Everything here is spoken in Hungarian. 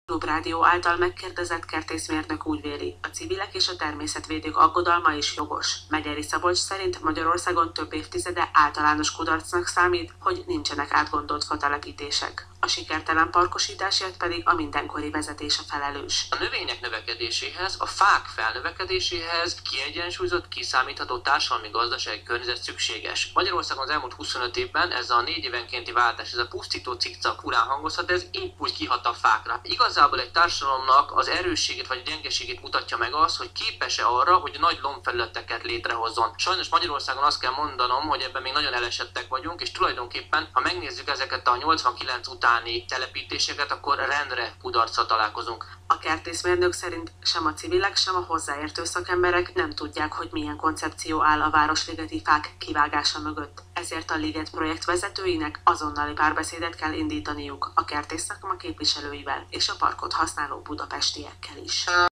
Klubrádió által megkérdezett kertészmérnök úgy véli, a civilek és a természetvédők aggodalma is jogos. Megyeri Szabolcs szerint Magyarországon több évtizede általános kudarcnak számít, hogy nincsenek átgondolt fatelepítések. A sikertelen parkosításért pedig a mindenkori vezetés a felelős. A növények növekedéséhez, a fák felnövekedéséhez kiegyensúlyozott, kiszámítható társadalmi-gazdasági környezet szükséges. Magyarországon az elmúlt 25 évben ez a 4 évenkénti váltás, ez a pusztító cikcak hurrán hangozhat, ez épp úgy kihat a fákra. Igazából egy társadalomnak az erősségét vagy a gyengeségét mutatja meg az, hogy képes-e arra, hogy nagy lombfelületeket létrehozzon. Sajnos Magyarországon azt kell mondanom, hogy ebben még nagyon elesettek vagyunk, és tulajdonképpen, ha megnézzük ezeket a 89 utáni telepítéseket, akkor rendre kudarccal találkozunk. A kertészmérnök szerint sem a civilek, sem a hozzáértő szakemberek nem tudják, hogy milyen koncepció áll a városligeti fák kivágása mögött. Ezért a liget projekt vezetőinek azonnali párbeszédet kell indítaniuk a kertészszakma képviselőivel és a parkot használó budapestiekkel is.